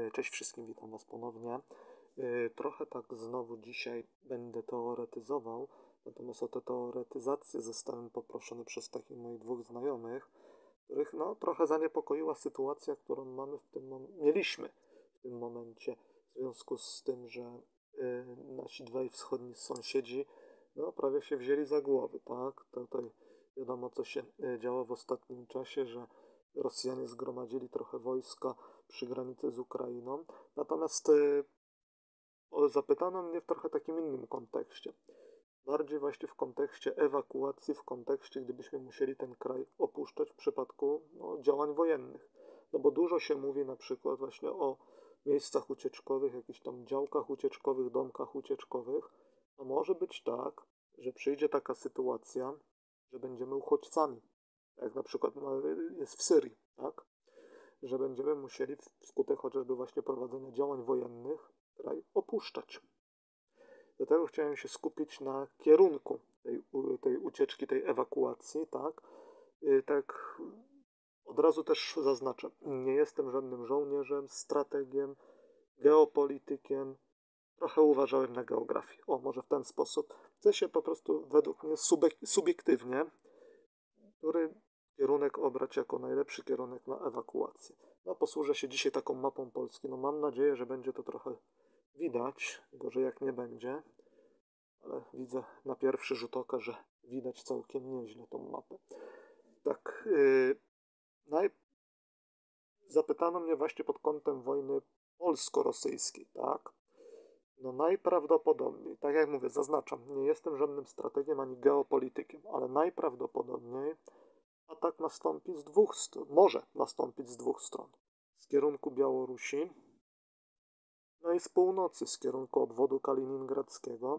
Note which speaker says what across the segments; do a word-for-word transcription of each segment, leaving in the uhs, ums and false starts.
Speaker 1: Cześć wszystkim, witam Was ponownie. Trochę tak znowu dzisiaj będę teoretyzował, natomiast o tę teoretyzację zostałem poproszony przez takich moich dwóch znajomych, których no trochę zaniepokoiła sytuacja, którą mamy w tym mom- mieliśmy w tym momencie, w związku z tym, że y, nasi dwaj wschodni sąsiedzi no prawie się wzięli za głowy, tak? Tutaj wiadomo, co się y, działo w ostatnim czasie, że Rosjanie zgromadzili trochę wojska przy granicy z Ukrainą. Natomiast y, o, zapytano mnie w trochę takim innym kontekście. Bardziej właśnie w kontekście ewakuacji, w kontekście, gdybyśmy musieli ten kraj opuszczać w przypadku no, działań wojennych. No bo dużo się mówi na przykład właśnie o miejscach ucieczkowych, jakichś tam działkach ucieczkowych, domkach ucieczkowych. A może być tak, że przyjdzie taka sytuacja, że będziemy uchodźcami. Jak na przykład no, jest w Syrii, tak? Że będziemy musieli wskutek chociażby właśnie prowadzenia działań wojennych kraj opuszczać. Dlatego chciałem się skupić na kierunku tej, tej ucieczki, tej ewakuacji, tak? I tak od razu też zaznaczę, nie jestem żadnym żołnierzem, strategiem, geopolitykiem, trochę uważałem na geografię. O, może w ten sposób. Chcę się po prostu według mnie subiektywnie, który kierunek obrać jako najlepszy kierunek na ewakuację. No, posłużę się dzisiaj taką mapą Polski. No, mam nadzieję, że będzie to trochę widać, gorzej jak nie będzie, ale widzę na pierwszy rzut oka, że widać całkiem nieźle tą mapę. Tak, yy, naj... zapytano mnie właśnie pod kątem wojny polsko-rosyjskiej, tak? No najprawdopodobniej, tak jak mówię, zaznaczam, nie jestem żadnym strategiem ani geopolitykiem, ale najprawdopodobniej atak nastąpi z dwóch stron, może nastąpić z dwóch stron. Z kierunku Białorusi, no i z północy, z kierunku obwodu kaliningradzkiego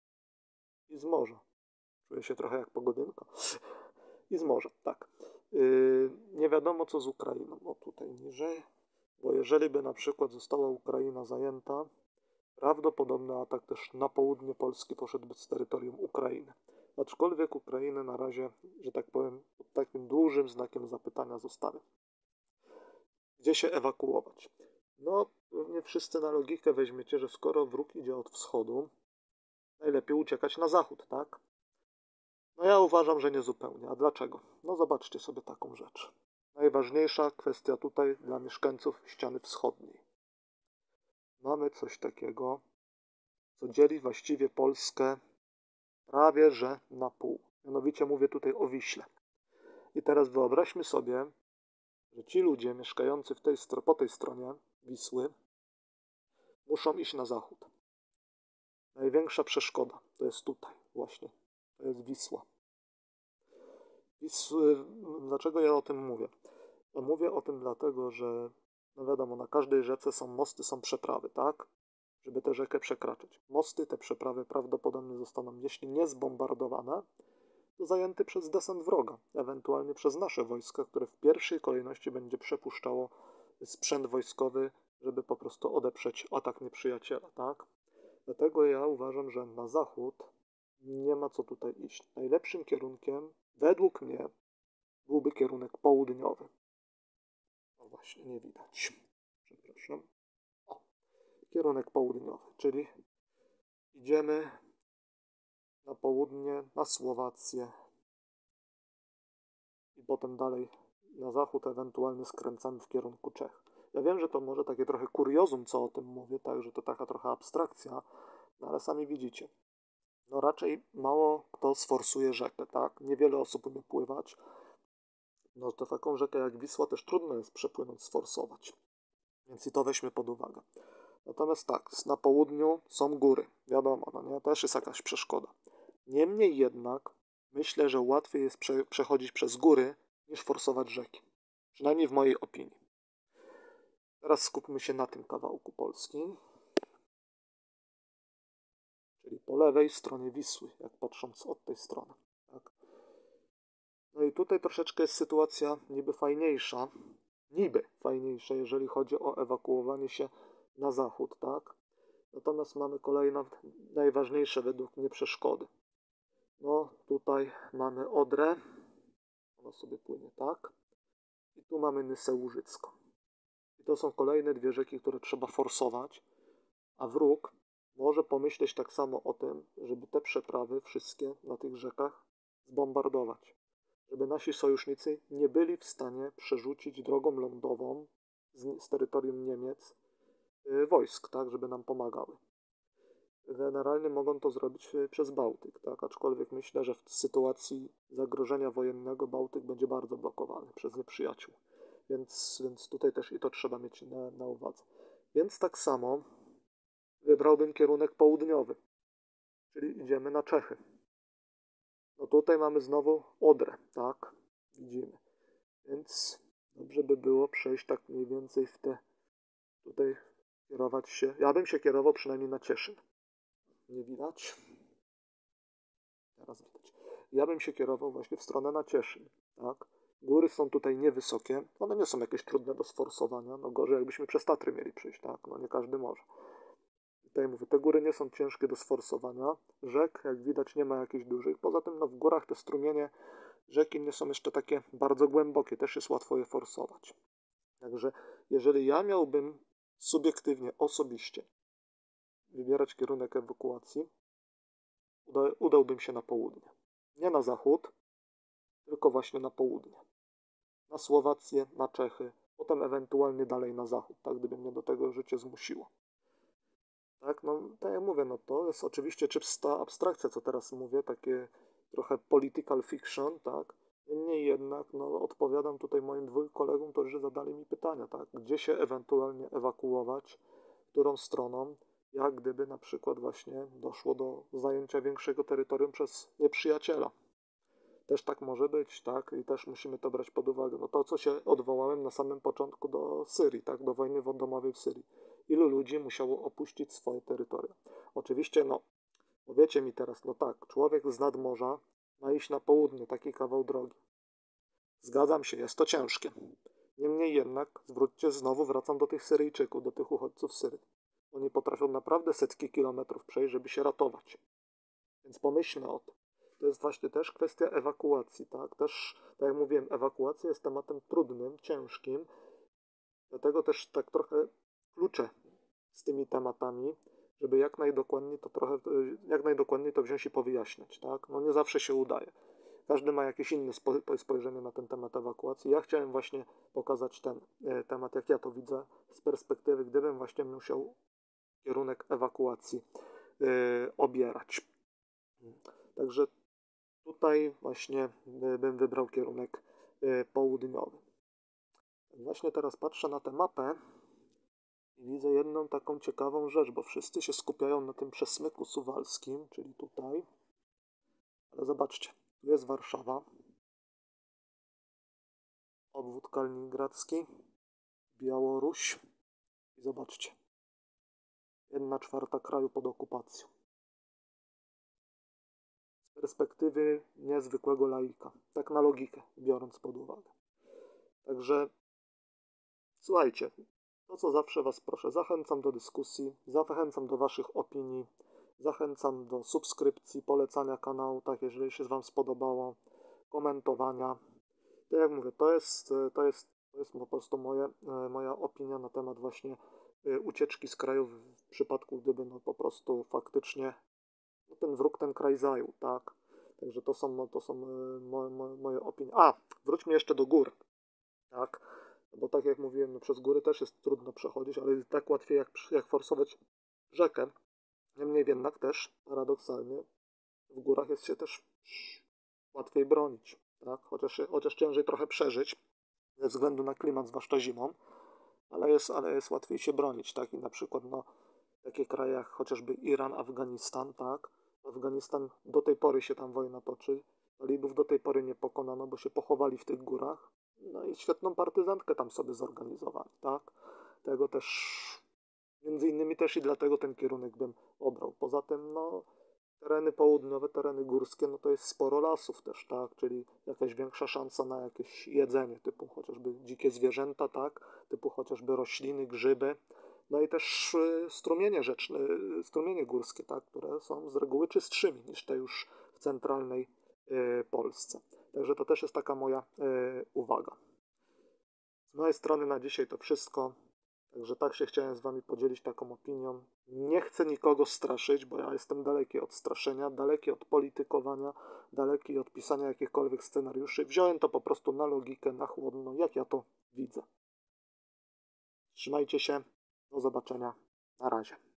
Speaker 1: i z morza. Czuję się trochę jak pogodynka. I z morza, tak. Yy, nie wiadomo co z Ukrainą, o tutaj niżej, bo jeżeli by na przykład została Ukraina zajęta, prawdopodobny atak też na południe Polski poszedłby z terytorium Ukrainy. Aczkolwiek Ukrainę na razie, że tak powiem, pod takim dużym znakiem zapytania zostawię. Gdzie się ewakuować? No, pewnie wszyscy na logikę weźmiecie, że skoro wróg idzie od wschodu, najlepiej uciekać na zachód, tak? No ja uważam, że nie zupełnie. A dlaczego? No zobaczcie sobie taką rzecz. Najważniejsza kwestia tutaj dla mieszkańców ściany wschodniej. Mamy coś takiego, co dzieli właściwie Polskę prawie że na pół. Mianowicie mówię tutaj o Wiśle. I teraz wyobraźmy sobie, że ci ludzie mieszkający w tej, po tej stronie Wisły muszą iść na zachód. Największa przeszkoda to jest tutaj właśnie, to jest Wisła. Wisły, dlaczego ja o tym mówię? No mówię o tym dlatego, że no wiadomo, na każdej rzece są mosty, są przeprawy, tak? Żeby tę rzekę przekraczać. Mosty, te przeprawy prawdopodobnie zostaną, jeśli nie zbombardowane, to zajęty przez desant wroga, ewentualnie przez nasze wojska, które w pierwszej kolejności będzie przepuszczało sprzęt wojskowy, żeby po prostu odeprzeć atak nieprzyjaciela, tak? Dlatego ja uważam, że na zachód nie ma co tutaj iść. Najlepszym kierunkiem, według mnie, byłby kierunek południowy. No właśnie, nie widać. Przepraszam. O, kierunek południowy, czyli idziemy na południe, na Słowację i potem dalej na zachód, ewentualnie skręcamy w kierunku Czech. Ja wiem, że to może takie trochę kuriozum, co o tym mówię, tak, że to taka trochę abstrakcja, no ale sami widzicie. No raczej mało kto sforsuje rzekę, tak? Niewiele osób umie pływać. No to taką rzekę jak Wisła też trudno jest przepłynąć, sforsować. Więc i to weźmy pod uwagę. Natomiast tak, na południu są góry. Wiadomo, no nie, też jest jakaś przeszkoda. Niemniej jednak myślę, że łatwiej jest prze, przechodzić przez góry niż forsować rzeki. Przynajmniej w mojej opinii. Teraz skupmy się na tym kawałku Polski. Czyli po lewej stronie Wisły, jak patrząc od tej strony. Tak? No i tutaj troszeczkę jest sytuacja niby fajniejsza. Niby fajniejsza, jeżeli chodzi o ewakuowanie się na zachód, tak? Natomiast mamy kolejne, najważniejsze według mnie przeszkody. No tutaj mamy Odrę. Ona sobie płynie tak. I tu mamy Nysę Łużycką. I I to są kolejne dwie rzeki, które trzeba forsować, a wróg może pomyśleć tak samo o tym, żeby te przeprawy wszystkie na tych rzekach zbombardować. Żeby nasi sojusznicy nie byli w stanie przerzucić drogą lądową z, z terytorium Niemiec y, wojsk, tak, żeby nam pomagały. Generalnie mogą to zrobić y, przez Bałtyk, tak, aczkolwiek myślę, że w sytuacji zagrożenia wojennego Bałtyk będzie bardzo blokowany przez nieprzyjaciół. Więc, więc tutaj też i to trzeba mieć na, na uwadze. Więc tak samo wybrałbym kierunek południowy, czyli idziemy na Czechy. No tutaj mamy znowu Odrę, tak, widzimy. Więc dobrze by było przejść tak mniej więcej w te, tutaj kierować się, ja bym się kierował przynajmniej na Cieszyn. Nie widać? Teraz widać. Ja bym się kierował właśnie w stronę na Cieszyn, tak. Góry są tutaj niewysokie, one nie są jakieś trudne do sforsowania, no gorzej jakbyśmy przez Tatry mieli przyjść, tak, no nie każdy może. Tutaj mówię, te góry nie są ciężkie do sforsowania, rzek jak widać nie ma jakichś dużych, poza tym no w górach te strumienie rzeki nie są jeszcze takie bardzo głębokie, też jest łatwo je forsować. Także jeżeli ja miałbym subiektywnie, osobiście wybierać kierunek ewakuacji, uda, udałbym się na południe. Nie na zachód, tylko właśnie na południe. Na Słowację, na Czechy, potem ewentualnie dalej na zachód, tak, gdyby mnie do tego życie zmusiło. Tak, no tak jak mówię, no to jest oczywiście czysta abstrakcja, co teraz mówię, takie trochę political fiction, tak. Niemniej jednak, no odpowiadam tutaj moim dwóm kolegom, którzy zadali mi pytania, tak, gdzie się ewentualnie ewakuować, którą stroną, jak gdyby na przykład właśnie doszło do zajęcia większego terytorium przez nieprzyjaciela. Też tak może być, tak, i też musimy to brać pod uwagę. No to, co się odwołałem na samym początku do Syrii, tak, do wojny domowej w Syrii. Ilu ludzi musiało opuścić swoje terytoria? Oczywiście, no, powiecie mi teraz, no tak, człowiek z nadmorza ma iść na południe, taki kawał drogi. Zgadzam się, jest to ciężkie. Niemniej jednak, zwróćcie, znowu wracam do tych Syryjczyków, do tych uchodźców z Syrii. Oni potrafią naprawdę setki kilometrów przejść, żeby się ratować. Więc pomyślmy o tym. To jest właśnie też kwestia ewakuacji, tak? Też, tak jak mówiłem, ewakuacja jest tematem trudnym, ciężkim. Dlatego też tak trochę kluczę z tymi tematami, żeby jak najdokładniej to trochę, jak najdokładniej to wziąć i powyjaśniać, tak? No nie zawsze się udaje. Każdy ma jakieś inne spojrzenie na ten temat ewakuacji. Ja chciałem właśnie pokazać ten temat, jak ja to widzę z perspektywy, gdybym właśnie musiał kierunek ewakuacji yy, obierać. Także tutaj właśnie bym wybrał kierunek yy, południowy. Właśnie teraz patrzę na tę mapę i widzę jedną taką ciekawą rzecz, bo wszyscy się skupiają na tym przesmyku suwalskim, czyli tutaj. Ale zobaczcie, tu jest Warszawa, obwód kaliningradzki, Białoruś i zobaczcie, jedna czwarta kraju pod okupacją. Z perspektywy niezwykłego laika, tak na logikę biorąc pod uwagę. Także słuchajcie, to co zawsze Was proszę, zachęcam do dyskusji, zachęcam do Waszych opinii, zachęcam do subskrypcji, polecania kanału, tak jeżeli się Wam spodobało, komentowania. Tak jak mówię, to jest, to jest, to jest po prostu moje, moja opinia na temat właśnie ucieczki z kraju w przypadku, gdyby no po prostu faktycznie no ten wróg ten kraj zajął, tak? Także to są, to są moje, moje, moje opinie. A, wróćmy jeszcze do gór, tak? Bo tak jak mówiłem, no przez góry też jest trudno przechodzić, ale jest tak łatwiej jak, jak forsować rzekę. Niemniej jednak też, paradoksalnie, w górach jest się też łatwiej bronić, tak? Chociaż, chociaż ciężej trochę przeżyć ze względu na klimat, zwłaszcza zimą, ale jest, ale jest łatwiej się bronić, tak? I na przykład, no, takie kraje jak chociażby Iran, Afganistan, tak? Afganistan do tej pory się tam wojna toczy, talibów do tej pory nie pokonano, bo się pochowali w tych górach, no i świetną partyzantkę tam sobie zorganizowali, tak? Tego też, między innymi też i dlatego ten kierunek bym obrał. Poza tym, no, tereny południowe, tereny górskie, no to jest sporo lasów też, tak, czyli jakaś większa szansa na jakieś jedzenie, typu chociażby dzikie zwierzęta, tak, typu chociażby rośliny, grzyby, no i też strumienie rzeczne, strumienie górskie, tak, które są z reguły czystszymi niż te już w centralnej y, Polsce. Także to też jest taka moja y, uwaga. Z mojej strony na dzisiaj to wszystko. Także tak się chciałem z wami podzielić taką opinią. Nie chcę nikogo straszyć, bo ja jestem daleki od straszenia, daleki od politykowania, daleki od pisania jakichkolwiek scenariuszy. Wziąłem to po prostu na logikę, na chłodno, jak ja to widzę. Trzymajcie się, do zobaczenia, na razie.